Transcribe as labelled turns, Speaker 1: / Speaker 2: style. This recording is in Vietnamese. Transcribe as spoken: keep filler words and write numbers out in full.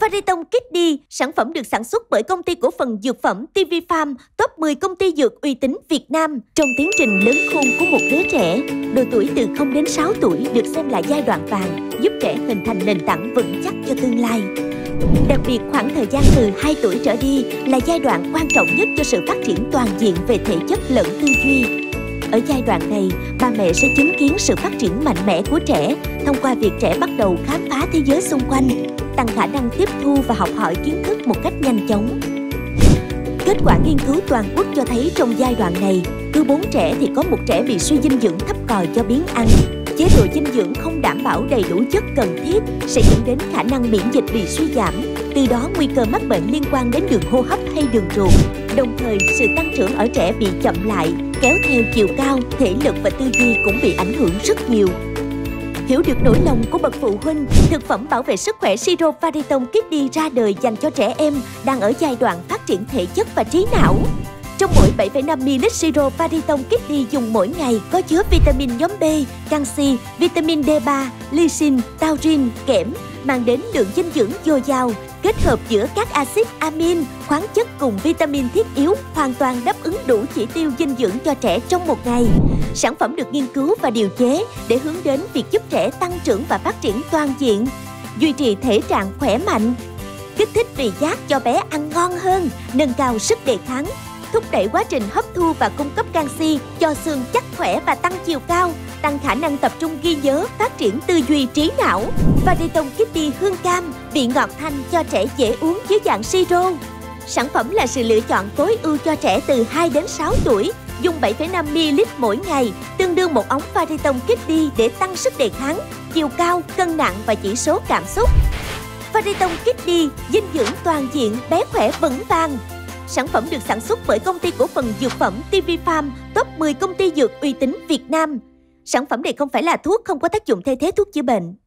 Speaker 1: Phareton Kidney, sản phẩm được sản xuất bởi công ty cổ phần dược phẩm tê vê Farm, top mười công ty dược uy tín Việt Nam. Trong tiến trình lớn khôn của một đứa trẻ, độ tuổi từ không đến sáu tuổi được xem là giai đoạn vàng, giúp trẻ hình thành nền tảng vững chắc cho tương lai. Đặc biệt, khoảng thời gian từ hai tuổi trở đi là giai đoạn quan trọng nhất cho sự phát triển toàn diện về thể chất lẫn tư duy. Ở giai đoạn này, ba mẹ sẽ chứng kiến sự phát triển mạnh mẽ của trẻ thông qua việc trẻ bắt đầu khám phá thế giới xung quanh, tăng khả năng tiếp thu và học hỏi kiến thức một cách nhanh chóng. Kết quả nghiên cứu toàn quốc cho thấy trong giai đoạn này, cứ bốn trẻ thì có một trẻ bị suy dinh dưỡng thấp còi do biếng ăn. Chế độ dinh dưỡng không đảm bảo đầy đủ chất cần thiết sẽ dẫn đến khả năng miễn dịch bị suy giảm, từ đó nguy cơ mắc bệnh liên quan đến đường hô hấp hay đường ruột. Đồng thời, sự tăng trưởng ở trẻ bị chậm lại, kéo theo chiều cao, thể lực và tư duy cũng bị ảnh hưởng rất nhiều. Hiểu được nỗi lòng của bậc phụ huynh, thực phẩm bảo vệ sức khỏe siro Phareton Kidney ra đời dành cho trẻ em đang ở giai đoạn phát triển thể chất và trí não. Trong mỗi bảy phẩy năm mi-li-lít siro Phareton Kidney dùng mỗi ngày có chứa vitamin nhóm B, canxi, vitamin D ba, lysine, taurin, kẽm, mang đến lượng dinh dưỡng dồi dào, kết hợp giữa các axit amin, khoáng chất cùng vitamin thiết yếu hoàn toàn đáp ứng đủ chỉ tiêu dinh dưỡng cho trẻ trong một ngày. Sản phẩm được nghiên cứu và điều chế để hướng đến việc giúp trẻ tăng trưởng và phát triển toàn diện, duy trì thể trạng khỏe mạnh, kích thích vị giác cho bé ăn ngon hơn, nâng cao sức đề kháng, thúc đẩy quá trình hấp thu và cung cấp canxi cho xương chắc khỏe và tăng chiều cao, tăng khả năng tập trung ghi nhớ, phát triển tư duy trí não. Phareton Kidney hương cam, vị ngọt thanh cho trẻ dễ uống dưới dạng siro. Sản phẩm là sự lựa chọn tối ưu cho trẻ từ hai đến sáu tuổi, dùng bảy phẩy năm mi-li-lít mỗi ngày, tương đương một ống Phareton Kidney để tăng sức đề kháng, chiều cao, cân nặng và chỉ số cảm xúc. Phareton Kidney, dinh dưỡng toàn diện, bé khỏe vững vàng. Sản phẩm được sản xuất bởi công ty cổ phần dược phẩm tê vê Farm, top mười công ty dược uy tín Việt Nam. Sản phẩm này không phải là thuốc, không có tác dụng thay thế thuốc chữa bệnh.